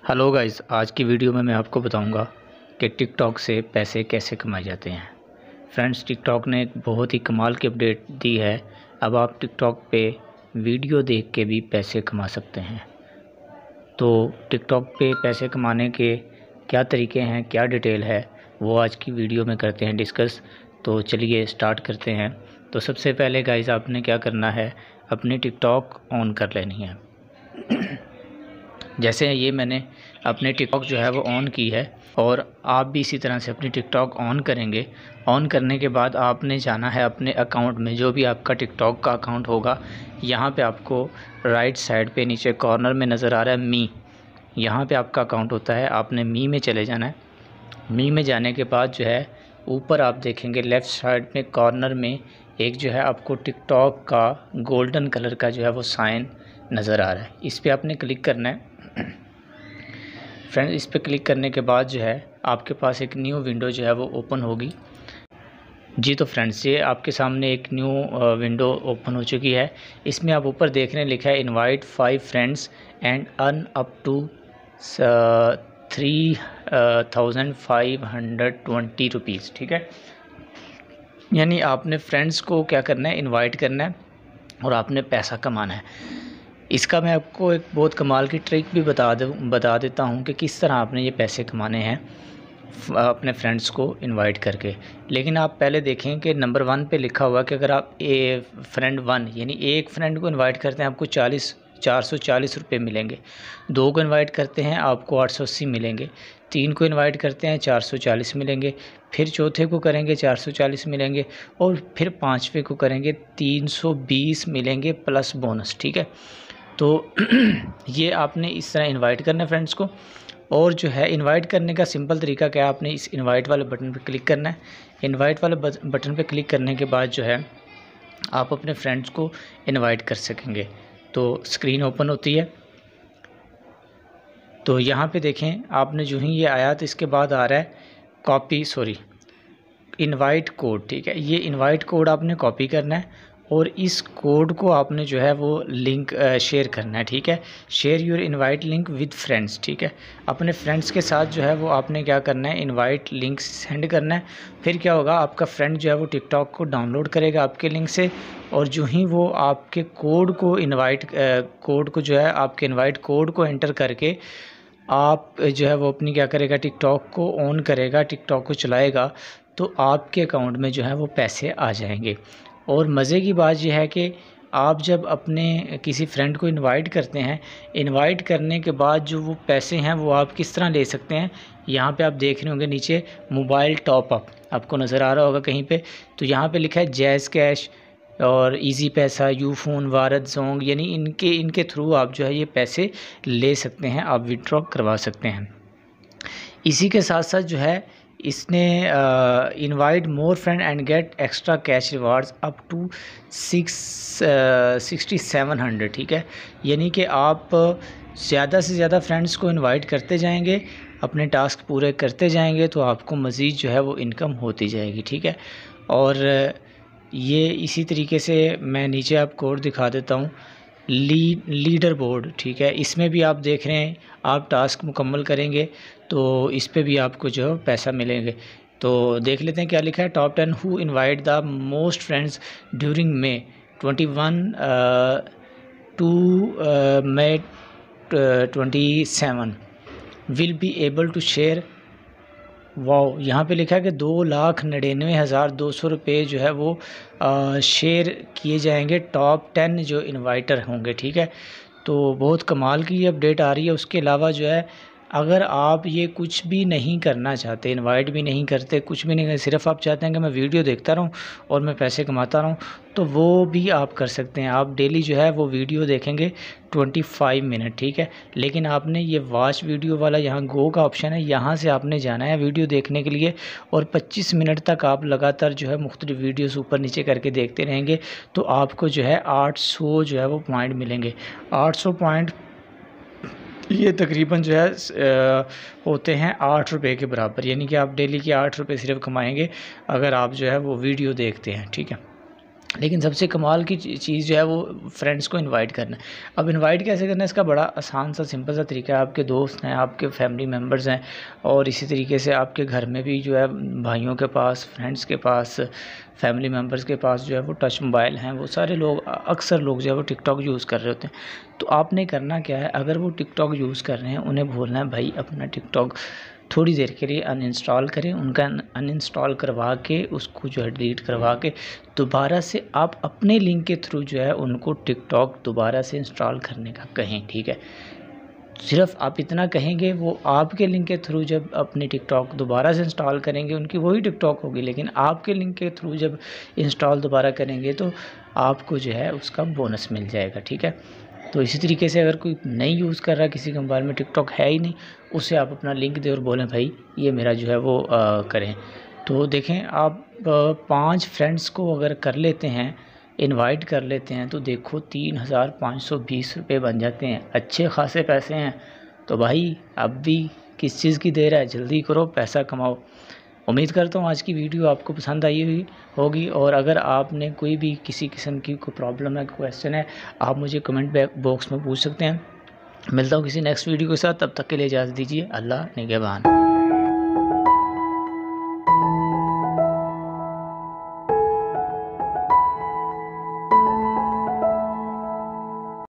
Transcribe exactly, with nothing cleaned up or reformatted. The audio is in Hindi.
हेलो गाइस, आज की वीडियो में मैं आपको बताऊंगा कि टिकटॉक से पैसे कैसे कमाए जाते हैं। फ्रेंड्स, टिकटॉक ने एक बहुत ही कमाल की अपडेट दी है। अब आप टिकटॉक पे वीडियो देख के भी पैसे कमा सकते हैं। तो टिकटॉक पे पैसे कमाने के क्या तरीके हैं, क्या डिटेल है, वो आज की वीडियो में करते हैं डिस्कस। तो चलिए स्टार्ट करते हैं। तो सबसे पहले गाइस, आपने क्या करना है, अपनी टिकटॉक ऑन कर लेनी है। जैसे ये मैंने अपने टिकटॉक जो है वो ऑन की है, और आप भी इसी तरह से अपनी टिकटॉक ऑन करेंगे। ऑन करने के बाद आपने जाना है अपने अकाउंट में, जो भी आपका टिकटॉक का अकाउंट होगा। यहाँ पे आपको राइट साइड पे नीचे कॉर्नर में नज़र आ रहा है मी, यहाँ पे आपका अकाउंट होता है। आपने मी में चले जाना है। मी में जाने के बाद जो है ऊपर आप देखेंगे लेफ़्ट साइड में कॉर्नर में एक जो है आपको टिकटॉक का गोल्डन कलर का जो है वो साइन नज़र आ रहा है। इस पर आपने क्लिक करना है। फ्रेंड्स, इस पर क्लिक करने के बाद जो है आपके पास एक न्यू विंडो जो है वो ओपन होगी। जी तो फ्रेंड्स, ये आपके सामने एक न्यू विंडो ओपन हो चुकी है। इसमें आप ऊपर देख रहे हैं लिखा है invite five friends and earn up to three thousand five hundred twenty rupees. ठीक है, यानी आपने फ्रेंड्स को क्या करना है, इनवाइट करना है और आपने पैसा कमाना है। इसका मैं आपको एक बहुत कमाल की ट्रिक भी बता दे बता देता हूँ कि किस तरह आपने ये पैसे कमाने हैं अपने फ्रेंड्स को इनवाइट करके। लेकिन आप पहले देखें कि नंबर वन पे लिखा हुआ कि अगर आप ए फ्रेंड वन यानी एक फ्रेंड को इनवाइट करते हैं आपको चालीस चार सौ चालीस रुपये मिलेंगे। दो को इनवाइट करते हैं आपको आठ सौ अस्सी मिलेंगे। तीन को इनवाइट करते हैं चार सौ चालीस मिलेंगे। फिर चौथे को करेंगे चार सौ चालीस मिलेंगे, और फिर पाँचवें को करेंगे तीन सौ बीस मिलेंगे प्लस बोनस। ठीक है, तो ये आपने इस तरह इनवाइट करना है फ्रेंड्स को। और जो है इनवाइट करने का सिंपल तरीका क्या है, आपने इस इनवाइट वाले बटन पर क्लिक करना है। इनवाइट वाले बटन पर क्लिक करने के बाद जो है आप अपने फ्रेंड्स को इनवाइट कर सकेंगे। तो स्क्रीन ओपन होती है। तो यहाँ पे देखें, आपने जो ही ये आया तो इसके बाद आ रहा है कॉपी सॉरी इनवाइट कोड। ठीक है, ये इनवाइट कोड आपने कॉपी करना है और इस कोड को आपने जो है वो लिंक शेयर करना है। ठीक है, share your invite link with friends. ठीक है, अपने फ्रेंड्स के साथ जो है वो आपने क्या करना है, इनवाइट लिंक सेंड करना है। फिर क्या होगा, आपका फ्रेंड जो है वो टिकटॉक को डाउनलोड करेगा आपके लिंक से, और जो ही वो आपके कोड को इनवाइट कोड को जो है आपके इनवाइट कोड को एंटर करके आप जो है वो अपनी क्या करेगा, टिकटॉक को ऑन करेगा, टिकटॉक को चलाएगा, तो आपके अकाउंट में जो है वो पैसे आ जाएंगे। और मज़े की बात यह है कि आप जब अपने किसी फ्रेंड को इनवाइट करते हैं, इनवाइट करने के बाद जो वो पैसे हैं वो आप किस तरह ले सकते हैं, यहाँ पे आप देख रहे होंगे नीचे मोबाइल टॉप अप आपको नज़र आ रहा होगा कहीं पे। तो यहाँ पे लिखा है जैज़ कैश और Easypaisa, Ufone, Warid Zong, यानी इनके इनके थ्रू आप जो है ये पैसे ले सकते हैं, आप विड्रॉ करवा सकते हैं। इसी के साथ साथ जो है इसने invite more friend and get extra cash rewards up to six sixty seven hundred. ठीक है, यानी कि आप ज़्यादा से ज़्यादा फ्रेंड्स को इनवाइट करते जाएंगे, अपने टास्क पूरे करते जाएंगे, तो आपको मज़ीद जो है वो इनकम होती जाएगी। ठीक है, और ये इसी तरीके से मैं नीचे आपको और दिखा देता हूँ लीड लीडर बोर्ड। ठीक है, इसमें भी आप देख रहे हैं, आप टास्क मुकम्मल करेंगे तो इस पे भी आपको जो है पैसा मिलेंगे। तो देख लेते हैं क्या लिखा है, top ten who invite the most friends during May twenty one to May twenty seven will be able to share. Wow, यहाँ पे लिखा है कि दो लाख नड़िन्नवे हज़ार दो सौ रुपये जो है वो आ, शेयर किए जाएंगे टॉप टेन जो इनवाइटर होंगे। ठीक है, तो बहुत कमाल की ये अपडेट आ रही है। उसके अलावा जो है अगर आप ये कुछ भी नहीं करना चाहते, इनवाइट भी नहीं करते, कुछ भी नहीं करते, सिर्फ आप चाहते हैं कि मैं वीडियो देखता रहूं और मैं पैसे कमाता रहूं, तो वो भी आप कर सकते हैं। आप डेली जो है वो वीडियो देखेंगे पच्चीस मिनट। ठीक है, लेकिन आपने ये वॉच वीडियो वाला यहाँ गो का ऑप्शन है, यहाँ से आपने जाना है वीडियो देखने के लिए, और पच्चीस मिनट तक आप लगातार जो है मुख्तलिफ वीडियोस ऊपर नीचे करके देखते रहेंगे, तो आपको जो है आठ सौ जो है वो पॉइंट मिलेंगे। आठ सौ पॉइंट ये तकरीबन जो है आ, होते हैं आठ रुपये के बराबर, यानी कि आप डेली के आठ रुपये सिर्फ कमाएंगे अगर आप जो है वो वीडियो देखते हैं। ठीक है, लेकिन सबसे कमाल की चीज़ जो है वो फ्रेंड्स को इनवाइट करना है। अब इनवाइट कैसे करना है, इसका बड़ा आसान सा सिंपल सा तरीका है। आपके दोस्त हैं, आपके फैमिली मेम्बर्स हैं, और इसी तरीके से आपके घर में भी जो है भाइयों के पास, फ्रेंड्स के पास, फैमिली मेम्बर्स के पास जो है वो टच मोबाइल हैं। वो सारे लोग, अक्सर लोग जो है वो टिकटॉक यूज़ कर रहे होते हैं। तो आपने करना क्या है, अगर वो टिकटॉक यूज़ कर रहे हैं उन्हें बोलना है भाई अपना टिकटॉक थोड़ी देर के लिए अनइंस्टॉल करें। उनका अनइंस्टॉल करवा के उसको जो है डिलीट करवा के दोबारा से आप अपने लिंक के थ्रू जो है उनको टिकटॉक दोबारा से इंस्टॉल करने का कहें, ठीक है। सिर्फ आप इतना कहेंगे, वो आपके लिंक के थ्रू जब अपनी टिकटॉक दोबारा से इंस्टॉल करेंगे, उनकी वही टिकटॉक होगी, लेकिन आपके लिंक के थ्रू जब इंस्टॉल दोबारा करेंगे तो आपको जो है उसका बोनस मिल जाएगा, ठीक है। तो इसी तरीके से अगर कोई नहीं यूज़ कर रहा, किसी के मोबाइल में टिकटॉक है ही नहीं, उसे आप अपना लिंक दें और बोलें भाई ये मेरा जो है वो आ, करें। तो देखें आप पाँच फ्रेंड्स को अगर कर लेते हैं, इनवाइट कर लेते हैं, तो देखो तीन हज़ार पाँच सौ बीस रुपये बन जाते हैं, अच्छे खासे पैसे हैं। तो भाई अब भी किस चीज़ की देर है, जल्दी करो, पैसा कमाओ। उम्मीद करता हूँ आज की वीडियो आपको पसंद आई हुई होगी, और अगर आपने कोई भी किसी किस्म की कोई प्रॉब्लम है, क्वेश्चन है, आप मुझे कमेंट बॉक्स में पूछ सकते हैं। मिलता हूँ किसी नेक्स्ट वीडियो के साथ, तब तक के लिए इजाज़त दीजिए। अल्लाह निगहबान।